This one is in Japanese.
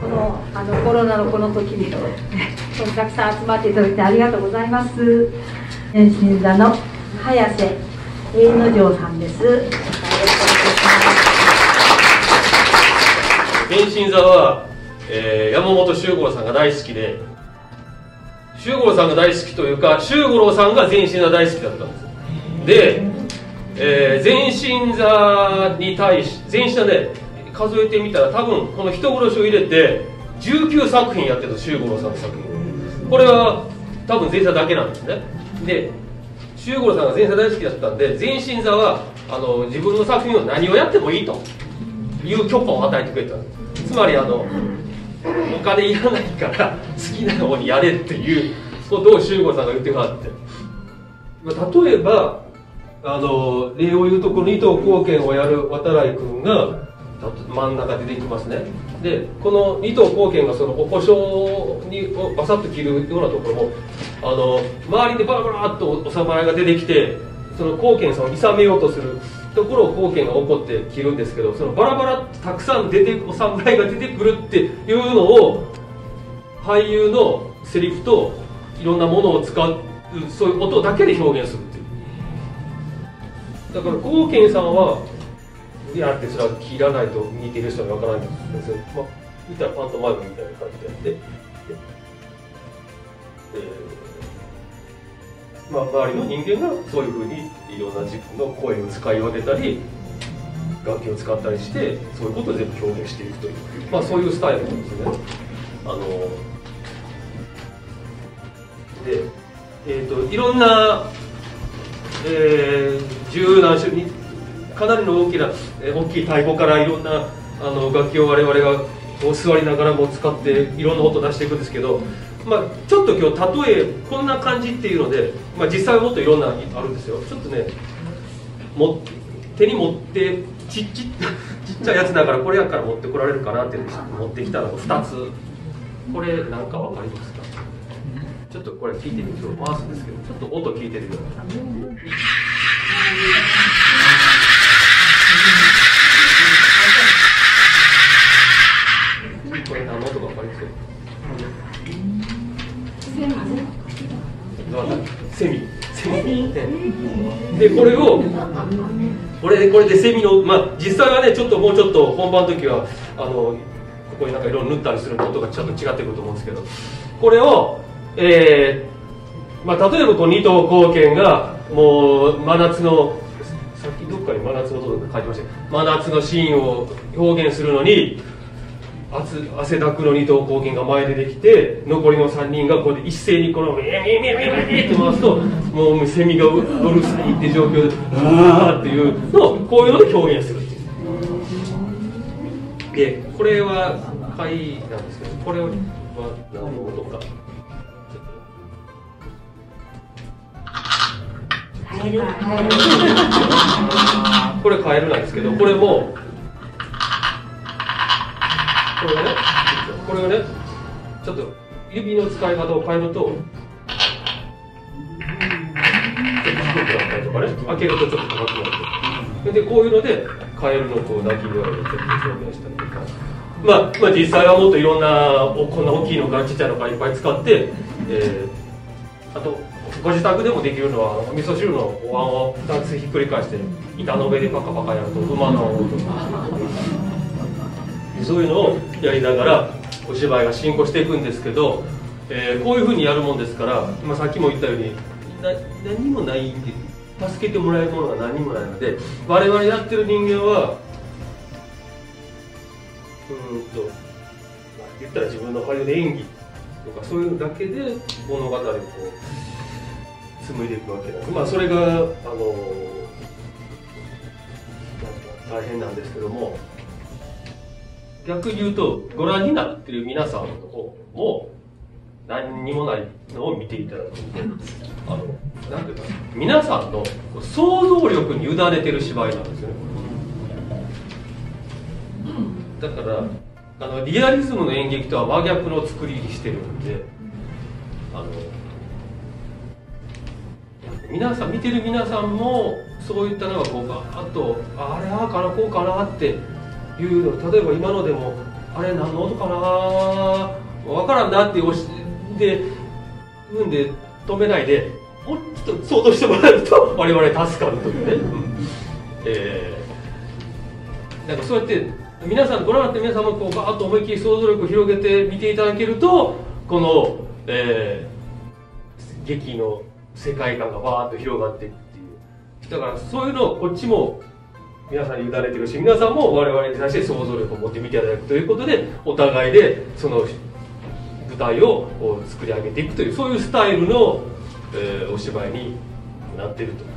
このコロナのこの時にたくさん集まっていただいてありがとうございます。天心座の早瀬栄之丞さんです。 天心座は、山本周五郎さんが大好きで、周五郎さんが大好きというか、周五郎さんが全身座大好きだったんです。で、全身座に対し、全身座で数えてみたら、多分この人殺しを入れて19作品やってる周五郎さんの作品。これは多分前座だけなんですね。で、周五郎さんが前座大好きだったんで、全身座は自分の作品を何をやってもいいという許可を与えてくれたんです。つまりお金いらないから好きなようにやれっていうことを周五郎さんが言ってくださって、例えば例を言うと、この二等貢献をやる渡来君が真ん中で出てきますね。でこの二等貢献がそのお胡椒にバサッと切るようなところも周りでバラバラっとお侍が出てきて、その貢献さんを諌めようとするところを貢献が起こって切るんですけど、そのバラバラってたくさんお侍が出てくるっていうのを俳優のセリフといろんなものを使う、そういう音だけで表現するっていう。だから貢献さんはいやってそれは切らないと見てる人にわからないんですけど、見たらパントマイムみたいな感じでやって、周りの人間がそういうふうにいろんな自分の声を使い分けたり楽器を使ったりして、そういうことを全部表現していくという、そういうスタイルなんですね。で、いろんな、十何種にかなりの大きい太鼓からいろんな楽器を我々が座りながらも使っていろんな音を出していくんですけど、ちょっと今日例えこんな感じっていうので、実際はもっといろんなあるんですよ。ちょっとね手に持ってちっちゃいやつだから、これやから持ってこられるかなって持ってきたのが2つ。これなんかわかりますか？ちょっとこれ聞いてみて、回すんですけど、ちょっと音聞いててください。これ何の音か分かりますか？セミで、これでセミの、実際はね、もうちょっと本番の時はここになんか色塗ったりする音がちょっと違ってくると思うんですけど、これを例えばこの二等貢献がもう真夏の、さっきどっかに真夏の音とか書いてましたけど、真夏のシーンを表現するのに汗だくの二等貢献が前でできて、残りの3人がここで一斉にこのって回すと、もうセミがうるさいって状況であーっていうのをこういうので表現するっていう。でこれは貝なんですけど、これは何の音か。これカエルなんですけど、これもこれがね、ちょっと指の使い方を変えると、ちょっと低くなったりとかね、開けるとちょっと高くなって、でこういうのでカエルの鳴き声をちょっと表現したりとか、実際はもっといろんなこんな大きいのからちっちゃいのからいっぱい使って、あとご自宅でもできるのは、味噌汁のお椀を2つひっくり返して板の上でパカパカやると馬の音とか、そういうのをやりながらお芝居が進行していくんですけど、こういうふうにやるもんですから、さっきも言ったように何もないんで、助けてもらえるものが何もないので、我々やってる人間は言ったら自分の俳優で演技とかそういうのだけで物語を紡いでいくわけなんで、それが大変なんですけども、逆に言うとご覧になっている皆さんも何にもないのを見ていただくんで、なんていうか、皆さんの想像力に委ねてる芝居なんですよね。だからリアリズムの演劇とは真逆の作りにしてるんで、見てる皆さんもそういったのがバーッとあれかなこうかなっていうの、例えば今のでもあれ何の音かなわからんなってで止めないでちょっと想像してもらえると我々助かるというね、なんかそうやって皆さんご覧になって皆さんもこうバーッと思いっきり想像力を広げて見ていただけるとこの、劇の世界観がバーッと広がっていくっていうだからそういうのをこっちも皆さんに委ねてるし皆さんも我々に対して想像力を持って見ていただくということでお互いでその舞台を作り上げていくというそういうスタイルの、お芝居になっていると。